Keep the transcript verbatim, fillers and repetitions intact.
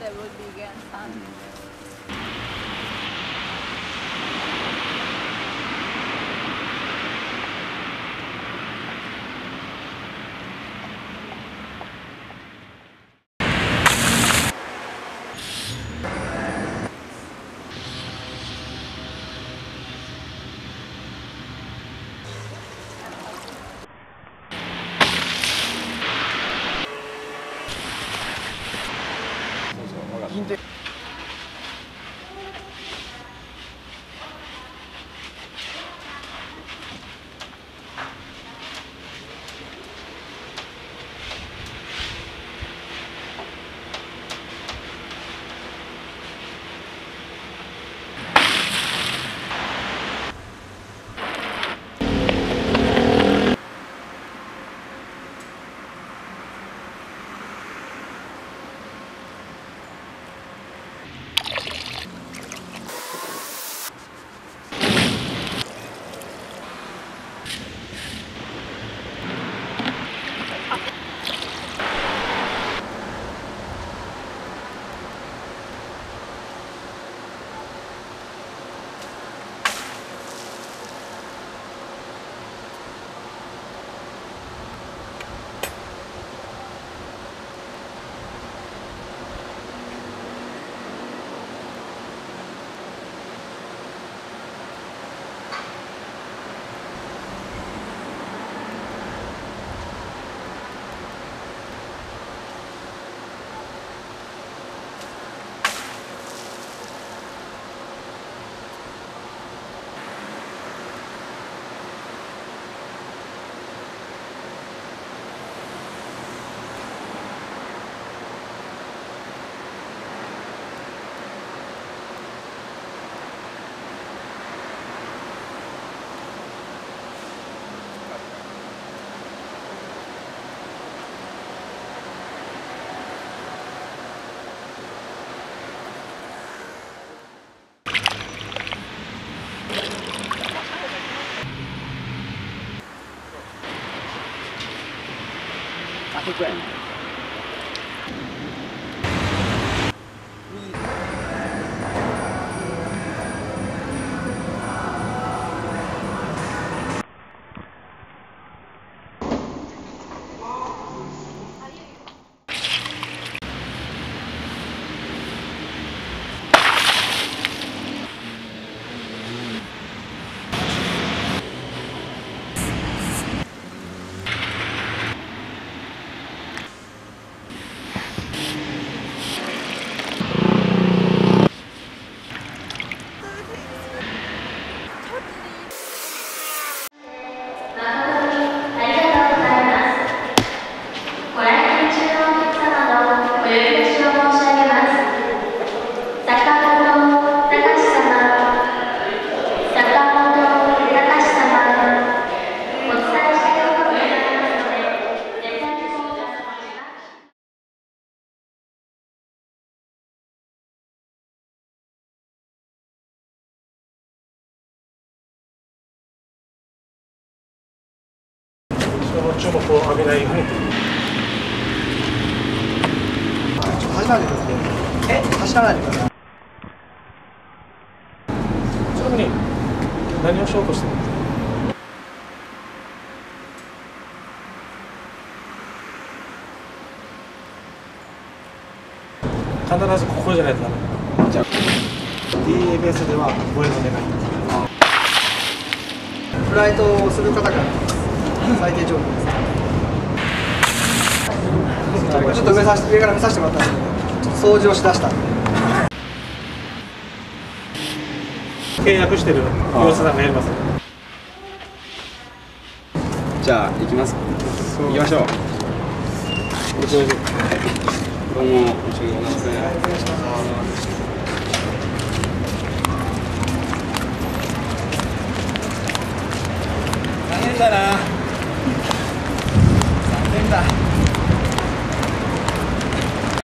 there will be again sun. Friend. 注目を浴びないように。 走らないでください。え、走らないでください。 ちなみに何をしようとしてるんですか。必ずここじゃないとダメ。じゃあ ディーエー ベースではごえんの願い。 フライトをする方から最低条件です。ちょっと上さ上から見させてもらったんですけど、ちょっと掃除をしだしたんで。 契約してる業者さんがやります。 じゃあ行きます。行きましょう。どうも、お願いします。